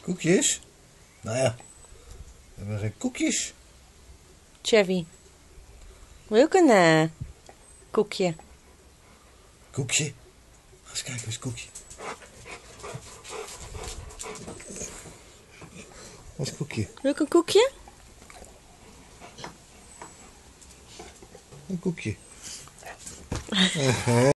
Koekjes? Nou ja, we hebben geen koekjes. Chevy, wil je ook een koekje? Koekje? Ga eens kijken, eens koekje. Wat is koekje? Wil ik een koekje? Een koekje.